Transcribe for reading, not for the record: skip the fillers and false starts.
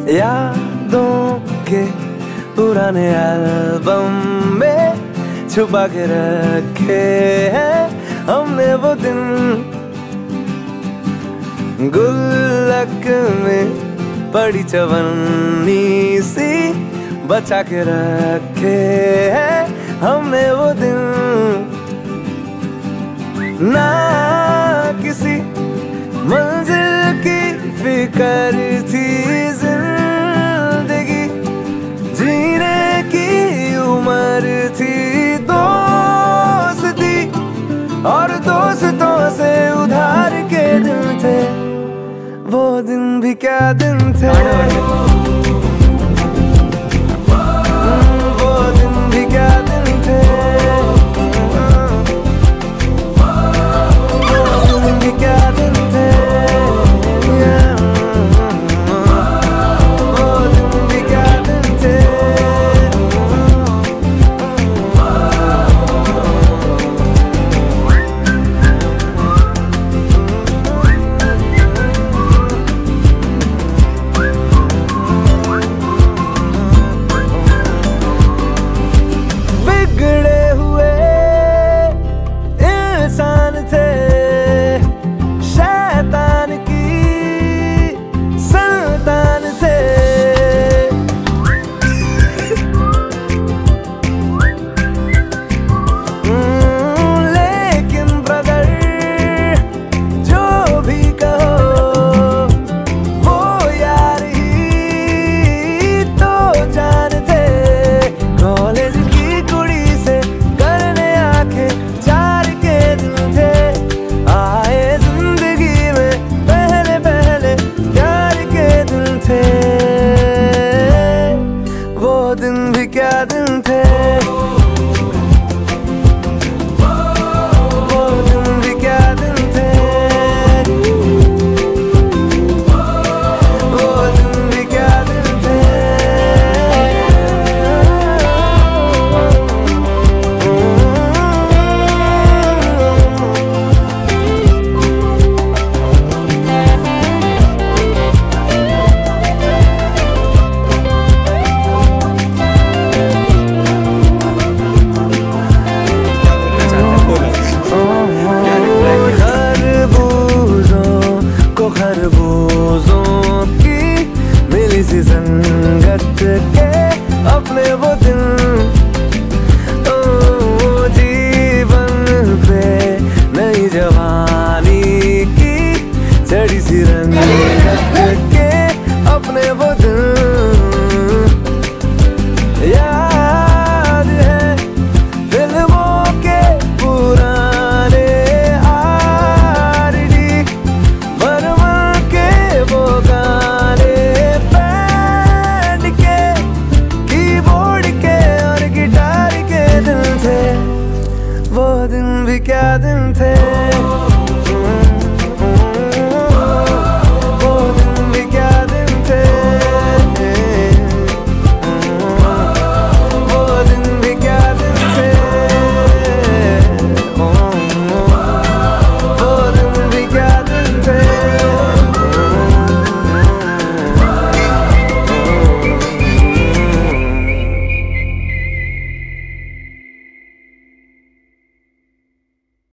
यादों के पुराने एल्बम में छुपा के रखे हैं हमने वो दिन, गुल्लक में पड़ी चवन्नी सी बचा के रखे हैं हमने वो दिन। ना किसी मंजिल की फिक्र थी, जिंदगी जीने की उम्र थी, दोस्ती और दोस्तों से उधार के दिन थे, वो दिन भी क्या दिन थे, वो दिन भी क्या दिन थे, वो दिन भी क्या दिन थे, वो दिन भी क्या दिन थे। बिगड़े हुए इंसान थे, शैतान की संतान थे, लेकिन ब्रदर जो भी कहो वो यार ही तो जान थे। कॉलेज की कुड़ी से करने आके चार के दिन थे, आए जिंदगी में पहले पहले प्यार के दिन थे, वो दिन भी क्या दिन थे, वो दिन भी क्या दिन थे, वो दिन भी क्या दिन थे। खरबूजों की मिली सी संगत के अपने वो दिन, ओ जीवन पे नई जवानी की चढ़ी सी रंगत के अपने वो दिन। याद है फिल्मों के पुराने वो गाने बैंड के, कीबोर्ड के और गिटार के दिन थे, वो दिन भी क्या दिन थे।